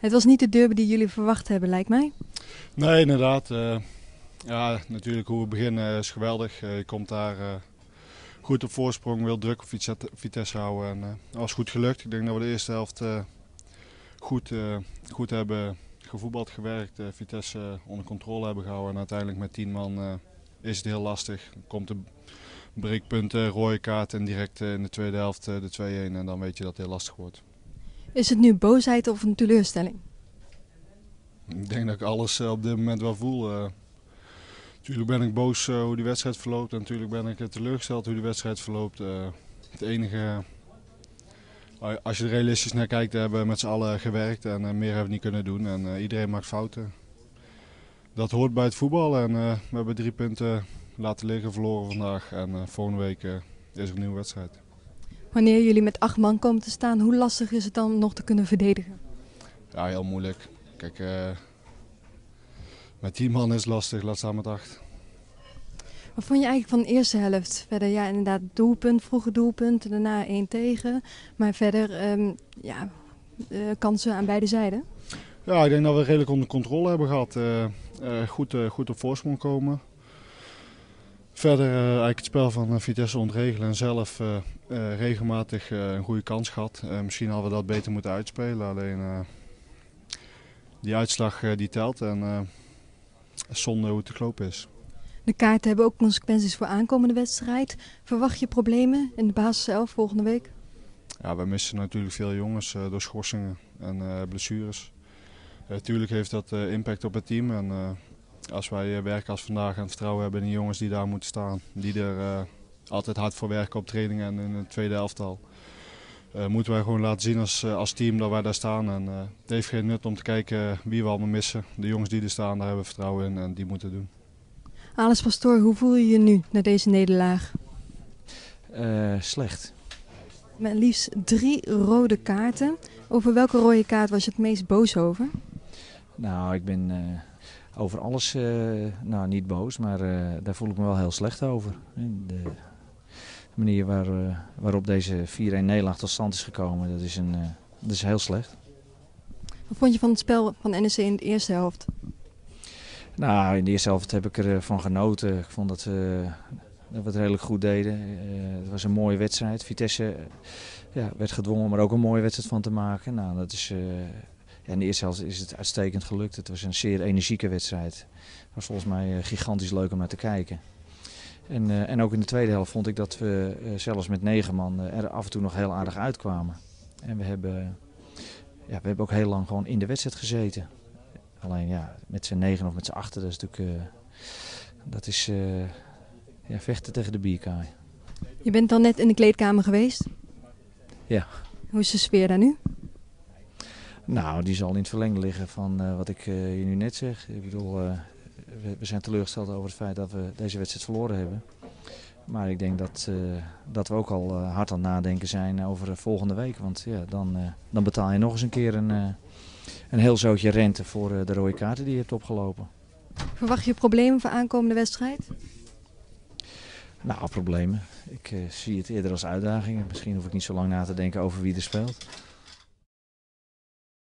Het was niet de derby die jullie verwacht hebben, lijkt mij. Nee, inderdaad. Ja, natuurlijk hoe we beginnen is geweldig. Je komt daar goed op voorsprong, wil druk op Vitesse houden. En, dat was goed gelukt. Ik denk dat we de eerste helft goed hebben gevoetbald, gewerkt. Vitesse onder controle hebben gehouden. En uiteindelijk met 10 man is het heel lastig. Er komt een breekpunt, rode kaart en direct in de tweede helft de 2-1. En dan weet je dat het heel lastig wordt. Is het nu boosheid of een teleurstelling? Ik denk dat ik alles op dit moment wel voel. Natuurlijk ben ik boos hoe die wedstrijd verloopt en natuurlijk ben ik teleurgesteld hoe die wedstrijd verloopt. Het enige, als je er realistisch naar kijkt, hebben we met z'n allen gewerkt en meer hebben we niet kunnen doen. En iedereen maakt fouten. Dat hoort bij het voetbal en we hebben 3 punten laten liggen, verloren vandaag. En volgende week is er een nieuwe wedstrijd. Wanneer jullie met 8 man komen te staan, hoe lastig is het dan nog te kunnen verdedigen? Ja, heel moeilijk. Kijk, met 10 man is het lastig, laat staan met 8. Wat vond je eigenlijk van de eerste helft? Verder, ja, inderdaad, vroege doelpunt, daarna 1 tegen. Maar verder, kansen aan beide zijden? Ja, ik denk dat we redelijk onder controle hebben gehad. Goed op voorsprong komen. Verder eigenlijk het spel van Vitesse ontregelen en zelf regelmatig een goede kans gehad. Misschien hadden we dat beter moeten uitspelen, alleen die uitslag die telt en zonde hoe het te gelopen is. De kaarten hebben ook consequenties voor aankomende wedstrijd. Verwacht je problemen in de basis zelf volgende week? Ja, we missen natuurlijk veel jongens door schorsingen en blessures. Tuurlijk heeft dat impact op het team. En als wij werken als vandaag en vertrouwen hebben in de jongens die daar moeten staan, die er altijd hard voor werken op trainingen en in het tweede elftal, moeten wij gewoon laten zien als team dat wij daar staan. En het heeft geen nut om te kijken wie we allemaal missen. De jongens die er staan, daar hebben we vertrouwen in en die moeten het doen. Ales Pastoor, hoe voel je je nu na deze nederlaag? Slecht. Met liefst 3 rode kaarten. Over welke rode kaart was je het meest boos over? Nou, ik ben over alles niet boos, maar daar voel ik me wel heel slecht over. De manier waarop deze 4-1 nederlaag tot stand is gekomen, dat is heel slecht. Wat vond je van het spel van NEC in de eerste helft? Nou, in de eerste helft heb ik ervan genoten. Ik vond dat we het redelijk goed deden. Het was een mooie wedstrijd. Vitesse werd gedwongen om er ook een mooie wedstrijd van te maken. Nou, dat is, in de eerste helft is het uitstekend gelukt. Het was een zeer energieke wedstrijd. Het was volgens mij gigantisch leuk om naar te kijken. En ook in de tweede helft vond ik dat we zelfs met 9 man er af en toe nog heel aardig uitkwamen. En we hebben ook heel lang gewoon in de wedstrijd gezeten. Alleen ja, met z'n 9 of met z'n 8, dat is natuurlijk vechten tegen de bierkaai. Je bent dan net in de kleedkamer geweest? Ja. Hoe is de sfeer daar nu? Nou, die zal in het verlengde liggen van wat ik je nu net zeg. Ik bedoel, we zijn teleurgesteld over het feit dat we deze wedstrijd verloren hebben. Maar ik denk dat we ook al hard aan het nadenken zijn over volgende week. Want ja, dan betaal je nog eens een keer een heel zootje rente voor de rode kaarten die je hebt opgelopen. Verwacht je problemen voor aankomende wedstrijd? Nou, problemen. Ik zie het eerder als uitdagingen. Misschien hoef ik niet zo lang na te denken over wie er speelt.